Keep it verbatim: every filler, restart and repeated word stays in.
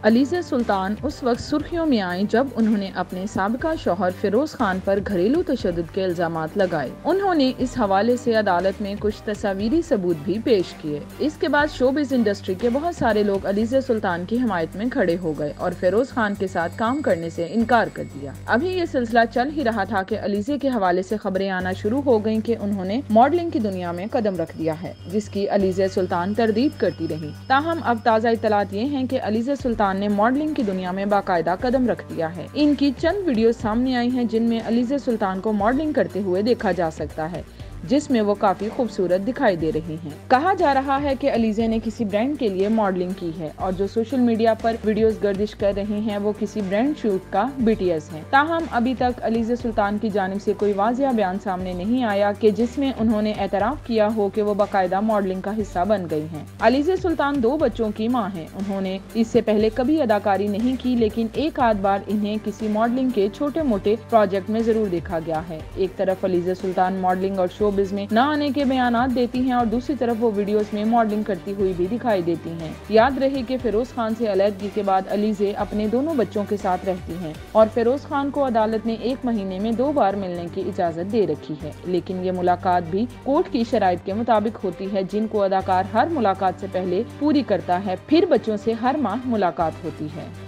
अलीज़ा सुल्तान उस वक्त सुर्खियों में आईं जब उन्होंने अपने साबिका शौहर फिरोज खान पर घरेलू तशद्दुद के इल्जामात लगाए। उन्होंने इस हवाले से अदालत में कुछ तस्वीरी सबूत भी पेश किए। इसके बाद शोबिज़ इंडस्ट्री के बहुत सारे लोग अलीज़ा सुल्तान की हिमायत में खड़े हो गए और फिरोज खान के साथ काम करने से इनकार कर दिया। अभी ये सिलसिला चल ही रहा था कि अलीज़ा के हवाले से खबरें आना शुरू हो गयी कि उन्होंने मॉडलिंग की दुनिया में कदम रख दिया है, जिसकी अलीज़ा सुल्तान तरदीद करती रही। ताहम अब ताज़ा इत्तलात ये हैं कि अलीज़ा सुल्तान ने मॉडलिंग की दुनिया में बाकायदा कदम रख दिया है। इनकी चंद वीडियो सामने आई हैं जिनमें अलीज़ा सुल्तान को मॉडलिंग करते हुए देखा जा सकता है, जिसमें वो काफी खूबसूरत दिखाई दे रही हैं। कहा जा रहा है कि अलीज़ा ने किसी ब्रांड के लिए मॉडलिंग की है और जो सोशल मीडिया पर वीडियोस गर्दिश कर रही हैं वो किसी ब्रांड शूट का बीटीएस है। ताहम अभी तक अलीज़ा सुल्तान की जानिब से कोई वाज़िया बयान सामने नहीं आया कि जिसमें उन्होंने एतराफ़ किया हो कि वो बाकायदा मॉडलिंग का हिस्सा बन गई हैं। अलीज़ा सुल्तान दो बच्चों की माँ है। उन्होंने इससे पहले कभी अदाकारी नहीं की, लेकिन एक आध बार इन्हें किसी मॉडलिंग के छोटे मोटे प्रोजेक्ट में जरूर देखा गया है। एक तरफ अलीज़ा सुल्तान मॉडलिंग और शो बिज़ में न आने के बयानात देती हैं और दूसरी तरफ वो वीडियोस में मॉडलिंग करती हुई भी दिखाई देती हैं। याद रहे कि फिरोज खान से अलहदगी के बाद अलीज़ा अपने दोनों बच्चों के साथ रहती हैं और फिरोज खान को अदालत ने एक महीने में दो बार मिलने की इजाजत दे रखी है, लेकिन ये मुलाकात भी कोर्ट की शराइत के मुताबिक होती है, जिनको अदाकार हर मुलाकात से पहले पूरी करता है। फिर बच्चों से हर माह मुलाकात होती है।